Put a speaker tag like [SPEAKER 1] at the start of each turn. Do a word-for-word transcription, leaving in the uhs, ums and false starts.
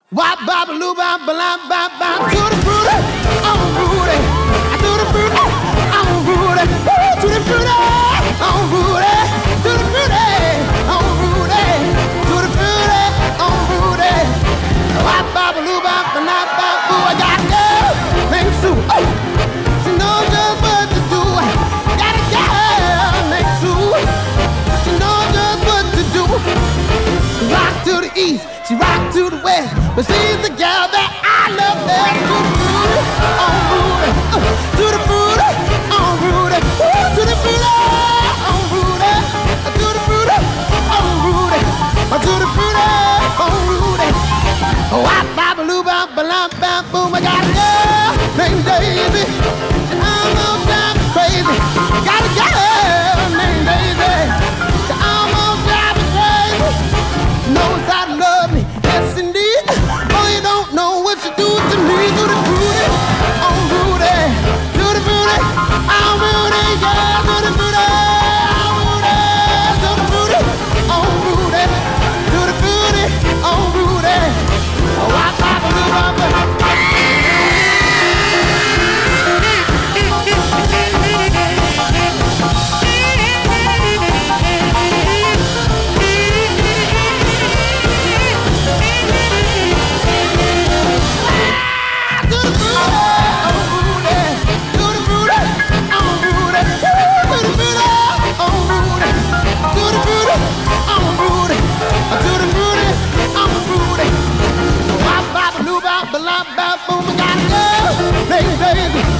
[SPEAKER 1] Wop bop loo bop bop bop bop to the fruity, I'm Rudy. To the fruity, I'm Rudy. To the fruity, I'm Rudy. To the fruity, I'm Rudy. To the fruity, I'm Rudy. Wop bop loo bop bop bop boo. I got a girl named Sue. Oh, she knows just what to do. Got a girl named Sue. She knows just what to do. Rock to the east, she rock to the west, but she's the gal that I love best. To the fruity, on Rudy, to the fruity, on Rudy, to the fruity, on Rudy, to the fruity, on Rudy. Wop bop loo bop bop bop boom. I got a girl named Daisy, and I'm all time crazy. Got a girl named Daisy, I'm all time crazy. Knows how to love me, yes indeed. Oh, you don't know what you do to me. To the fruity, on Rudy, to the fruity, on Rudy, yeah, to the fruity, on Rudy, to the fruity, on Rudy, to the fruity, on Rudy. Oh, I pop a little bumper. Boom, I got a girl named Daisy.